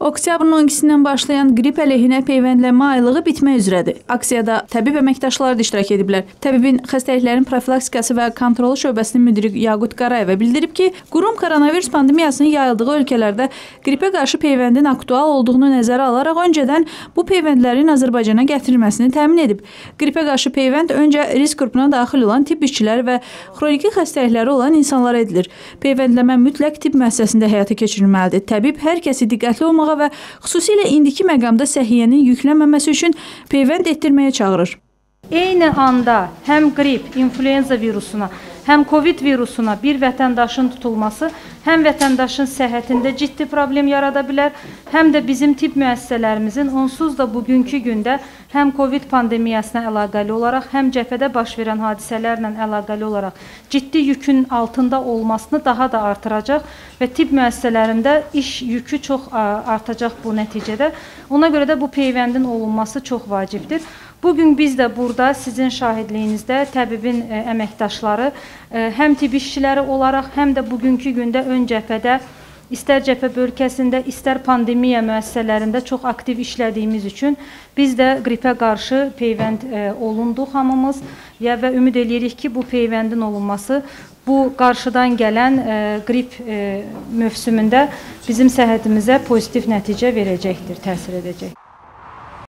Oktyabrın 12-sindən başlayan qrip əleyhinə peyvəndlənmə aylığı bitmək üzrədir. Aksiyada təbib əməkdaşları da iştirak ediblər. Təbibin xəstəliklərin profilaktikası və kontrolu şöbəsinin müdiri Yaqut Qarayeva bildirib ki, qurum koronavirus pandemiyasının yayıldığı ölkələrdə qripə qarşı peyvəndin aktual olduğunu nəzərə alaraq öncədən bu peyvəndlərin Azərbaycana gətirilməsini təmin edib. Qripə qarşı peyvənd öncə risk qrupuna daxil olan tibb işçiləri və xroniki xəstəlikləri olan insanlara edilir. Peyvəndləmə mütləq tibb müəssisəsində həyata keçirilməlidir. Təbib hər kəsi diqqətli olmağa və xüsusilə indiki məqamda səhiyyənin yüklənməməsi üçün peyvənd etdirməyə çağırır. Eyni anda həm qrip, influenza virusuna, həm COVID virusuna bir vətəndaşın tutulması həm vətəndaşın səhhətində ciddi problem yarada bilər, həm də bizim tibb müəssisələrimizin onsuz da bugünkü gündə həm COVID pandemiyasına əlaqəli olaraq, həm cəbhədə baş verən hadisələrlə əlaqəli olaraq ciddi yükün altında olmasını daha da artıracaq və tibb müəssisələrində iş yükü çox artacaq bu nəticədə. Ona görə də bu peyvəndin olunması çox vacibdir. Bugün biz də burada sizin şahidliyinizdə təbibin əməkdaşları həm tibb işçiləri olaraq, həm də bugünkü gündə ön cəbhədə, istər cəbhə bölgəsində, istər pandemiya müəssisələrində çox aktiv işlədiyimiz üçün biz də qripə qarşı peyvənd olunduq hamımız və ümid edirik ki, bu peyvəndin olunması bu qarşıdan gələn qrip mövsümündə bizim səhhətimizə pozitiv nəticə verəcəkdir, təsir edəcək.